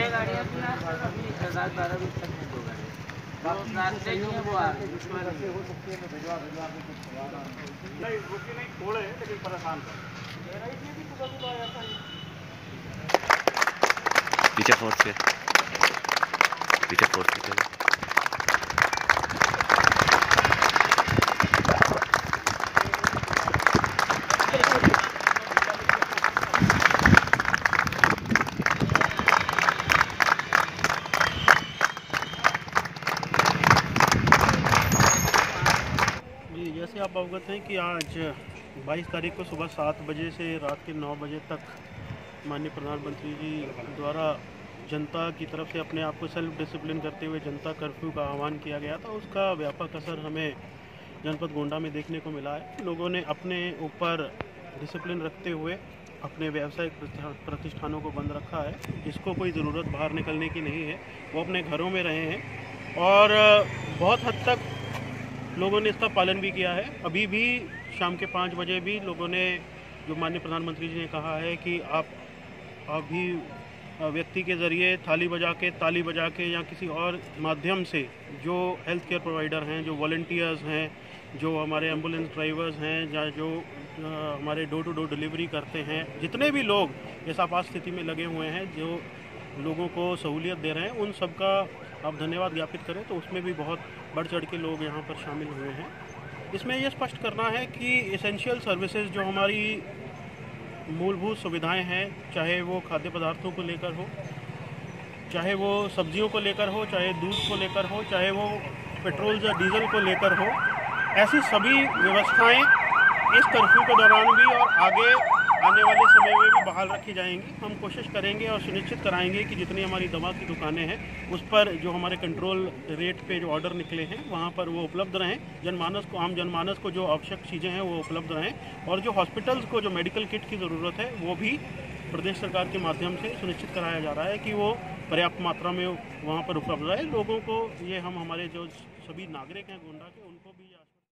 गाड़ियाँ अपनी 10-12 बजे तक में 2 गाड़ियाँ रास्ते की है वो आ रही हो सकती है। मैं भिजवा नहीं रुकी नहीं थोड़े लेकिन परेशान कर पीछे फोर्स के जैसे आप अवगत हैं कि आज 22 तारीख को सुबह 7 बजे से रात के 9 बजे तक माननीय प्रधानमंत्री जी द्वारा जनता की तरफ से अपने आप को सेल्फ डिसिप्लिन करते हुए जनता कर्फ्यू का आह्वान किया गया था। उसका व्यापक असर हमें जनपद गोंडा में देखने को मिला है। लोगों ने अपने ऊपर डिसिप्लिन रखते हुए अपने व्यावसायिक प्रतिष्ठानों को बंद रखा है। जिसको कोई ज़रूरत बाहर निकलने की नहीं है वो अपने घरों में रहे हैं और बहुत हद तक लोगों ने इसका पालन भी किया है। अभी भी शाम के 5 बजे भी लोगों ने, जो माननीय प्रधानमंत्री जी ने कहा है कि आप भी व्यक्ति के ज़रिए ताली बजा के या किसी और माध्यम से जो हेल्थ केयर प्रोवाइडर हैं, जो वॉलंटियर्स हैं, जो हमारे एम्बुलेंस ड्राइवर्स हैं या जो हमारे डोर टू डोर डिलीवरी करते हैं, जितने भी लोग इस आपात स्थिति में लगे हुए हैं, जो लोगों को सहूलियत दे रहे हैं, उन सब का आप धन्यवाद ज्ञापित करें तो उसमें भी बहुत बढ़ चढ़ के लोग यहाँ पर शामिल हुए हैं। इसमें यह स्पष्ट करना है कि एसेंशियल सर्विसेज जो हमारी मूलभूत सुविधाएं हैं, चाहे वो खाद्य पदार्थों को लेकर हो, चाहे वो सब्जियों को लेकर हो, चाहे दूध को लेकर हो, चाहे वो पेट्रोल या डीजल को लेकर हो, ऐसी सभी व्यवस्थाएं इस कर्फ्यू के दौरान भी और आगे आने वाले समय में भी बहाल रखी जाएंगी। हम कोशिश करेंगे और सुनिश्चित कराएंगे कि जितनी हमारी दवा की दुकानें हैं उस पर जो हमारे कंट्रोल रेट पे जो ऑर्डर निकले हैं वहाँ पर वो उपलब्ध रहें। आम जनमानस को जो आवश्यक चीज़ें हैं वो उपलब्ध रहें और जो हॉस्पिटल्स को जो मेडिकल किट की ज़रूरत है वो भी प्रदेश सरकार के माध्यम से सुनिश्चित कराया जा रहा है कि वो पर्याप्त मात्रा में वहाँ पर उपलब्ध रहे। लोगों को ये हम हमारे जो सभी नागरिक हैं गोंडा के